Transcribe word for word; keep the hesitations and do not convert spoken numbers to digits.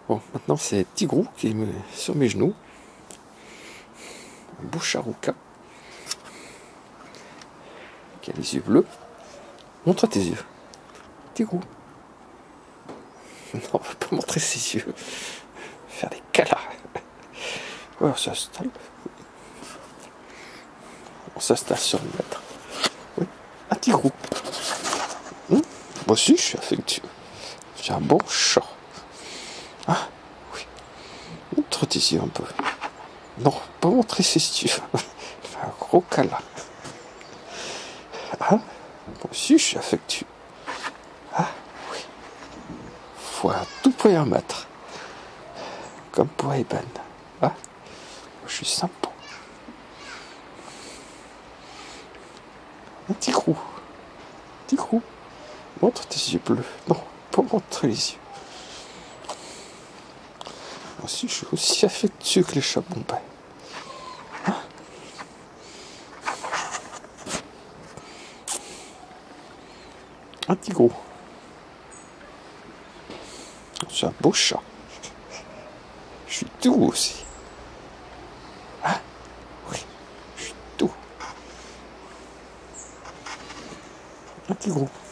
Bon, maintenant c'est Tigrou qui est sur mes genoux. Un beau charouca. Qui a les yeux bleus. Montre tes yeux. Tigrou. Non, on ne peut pas montrer ses yeux. Faire des câlins. Ouais, on s'installe. On s'installe sur le mètre. Oui, un tigrou. Hum, moi aussi, je suis affectueux. J'ai un bon chat. Ah, oui. Montre tes yeux un peu. Non, pas montrer ses yeux. Fais un gros câlin. Ah, moi aussi, je suis affectueux. Ah, oui. Faut un tout premier mètre. Comme pour Eben. Ah, je suis sympa. Un tigrou. Tigrou. Montre tes yeux bleus. Non, pas montrer les yeux. Moi aussi, je suis aussi affectueux que les chats bombais. Hein? Un tigrou. C'est un beau chat. Je suis tout aussi. Ah, oui, je suis tout. Un tigrou.